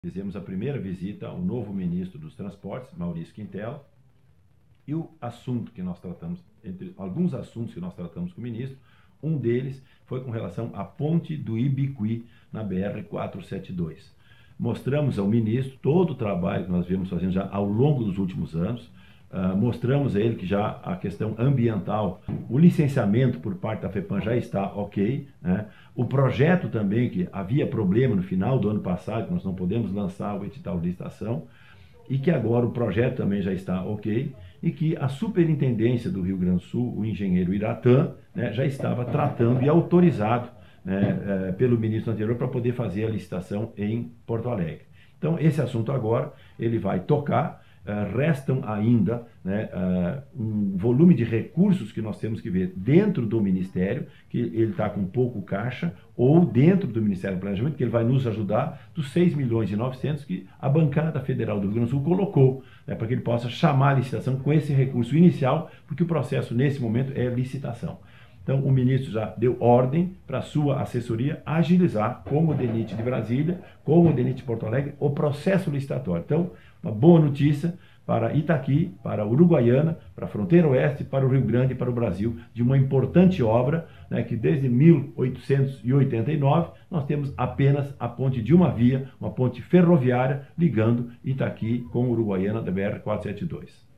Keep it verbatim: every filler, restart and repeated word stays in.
Fizemos a primeira visita ao novo ministro dos Transportes, Maurício Quintela, e o assunto que nós tratamos, entre alguns assuntos que nós tratamos com o ministro, um deles foi com relação à ponte do Ibiqui na B R quatrocentos e setenta e dois. Mostramos ao ministro todo o trabalho que nós viemos fazendo já ao longo dos últimos anos, uh, mostramos a ele que já a questão ambiental, o licenciamento por parte da FEPAM já está ok, né? O projeto também, que havia problema no final do ano passado, que nós não podemos lançar o edital de licitação, e que agora o projeto também já está ok, e que a Superintendência do Rio Grande do Sul, o engenheiro Iratã, né, já estava tratando e autorizado, né, é, pelo ministro anterior para poder fazer a licitação em Porto Alegre. Então, esse assunto agora, ele vai tocar, uh, restam ainda, né, uh, um volume de recursos que nós temos que ver dentro do Ministério, que ele está com pouco caixa, ou dentro do Ministério do Planejamento, que ele vai nos ajudar dos seis milhões e novecentos que a bancada federal do Rio Grande do Sul colocou, né, para que ele possa chamar a licitação com esse recurso inicial, porque o processo nesse momento é licitação. Então, o ministro já deu ordem para a sua assessoria agilizar, como o DENIT de Brasília, como o DENIT de Porto Alegre, o processo licitatório. Então, uma boa notícia para Itaqui, para Uruguaiana, para a fronteira oeste, para o Rio Grande e para o Brasil, de uma importante obra, né, que desde mil oitocentos e oitenta e nove nós temos apenas a ponte de uma via, uma ponte ferroviária, ligando Itaqui com Uruguaiana da B R quatrocentos e setenta e dois.